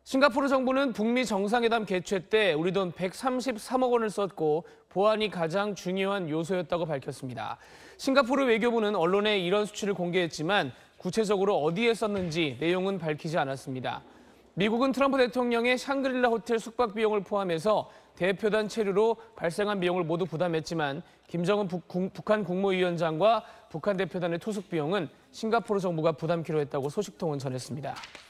싱가포르 정부는 북미 정상회담 개최 때 우리 돈 133억 원을 썼고 보안이 가장 중요한 요소였다고 밝혔습니다. 싱가포르 외교부는 언론에 이런 수치를 공개했지만 구체적으로 어디에 썼는지 내용은 밝히지 않았습니다. 미국은 트럼프 대통령의 샹그릴라 호텔 숙박 비용을 포함해서 대표단 체류로 발생한 비용을 모두 부담했지만 김정은 북한 국무위원장과 북한 대표단의 투숙 비용은 싱가포르 정부가 부담키로 했다고 소식통은 전했습니다.